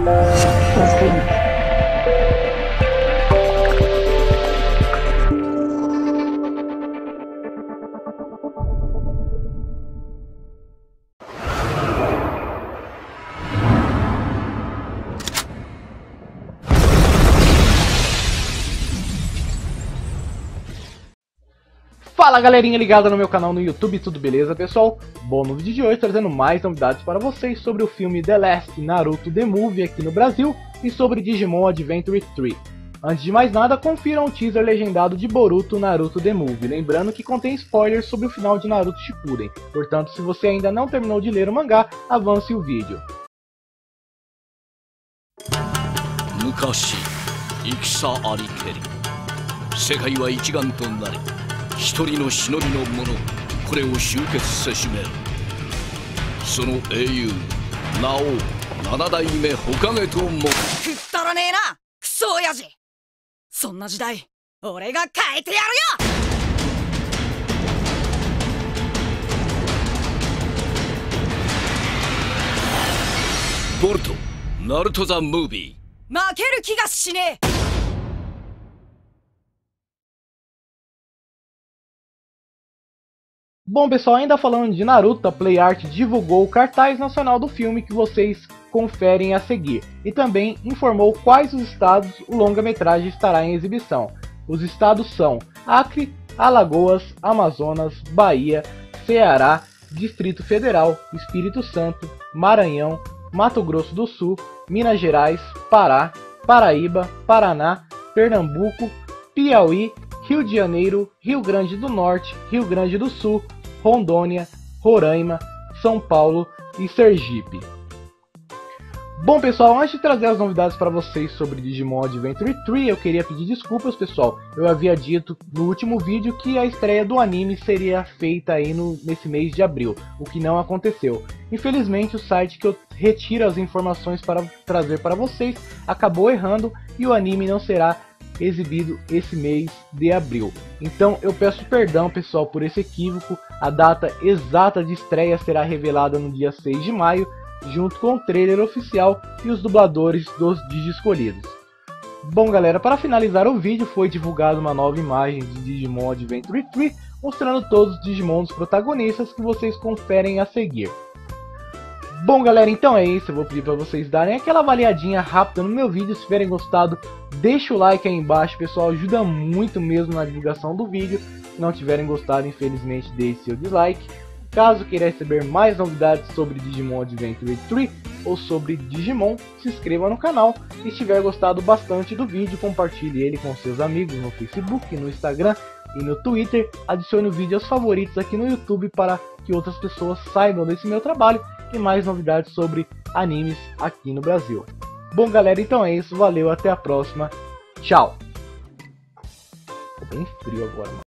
Fala galerinha ligada no meu canal no YouTube, tudo beleza pessoal? Bom, no vídeo de hoje trazendo mais novidades para vocês sobre o filme The Last Naruto The Movie aqui no Brasil e sobre Digimon Adventure 3. Antes de mais nada, confiram o teaser legendado de Boruto Naruto The Movie, lembrando que contém spoilers sobre o final de Naruto Shippuden, portanto se você ainda não terminou de ler o mangá, avance o vídeo. 昔、戦ありけり。世界は一丸となり、一人の忍びの者、これを集結せしめる。その英雄、名を七代目火影とも。くったらねえな、クソ親父。そんな時代、俺が変えてやるよ。ボルト、ナルト・ザ・ムービー。 負ける気がしねえ。 Bom pessoal, ainda falando de Naruto, a PlayArt divulgou o cartaz nacional do filme que vocês conferem a seguir e também informou quais os estados o longa-metragem estará em exibição. Os estados são Acre, Alagoas, Amazonas, Bahia, Ceará, Distrito Federal, Espírito Santo, Maranhão, Mato Grosso do Sul, Minas Gerais, Pará, Paraíba, Paraná, Pernambuco, Piauí, Rio de Janeiro, Rio Grande do Norte, Rio Grande do Sul, Rondônia, Roraima, São Paulo e Sergipe. Bom pessoal, antes de trazer as novidades para vocês sobre Digimon Adventure 3, eu queria pedir desculpas pessoal. Eu havia dito no último vídeo que a estreia do anime seria feita aí nesse mês de abril, o que não aconteceu. Infelizmente o site que eu retiro as informações para trazer para vocês acabou errando e o anime não será exibido esse mês de abril. Então eu peço perdão pessoal por esse equívoco. A data exata de estreia será revelada no dia 6 de maio, junto com o trailer oficial e os dubladores dos Digi escolhidos. Bom galera, para finalizar o vídeo foi divulgada uma nova imagem de Digimon Adventure 3, mostrando todos os Digimons protagonistas que vocês conferem a seguir. Bom galera, então é isso, eu vou pedir para vocês darem aquela avaliadinha rápida no meu vídeo. Se tiverem gostado, deixa o like aí embaixo pessoal, ajuda muito mesmo na divulgação do vídeo. Se não tiverem gostado, infelizmente deixe seu dislike. Caso queira receber mais novidades sobre Digimon Adventure 3 ou sobre Digimon, se inscreva no canal. E se tiver gostado bastante do vídeo, compartilhe ele com seus amigos no Facebook, no Instagram e no Twitter. Adicione o vídeo aos favoritos aqui no YouTube para que outras pessoas saibam desse meu trabalho e mais novidades sobre animes aqui no Brasil. Bom galera, então é isso, valeu, até a próxima, tchau! Ficou bem frio agora, mano.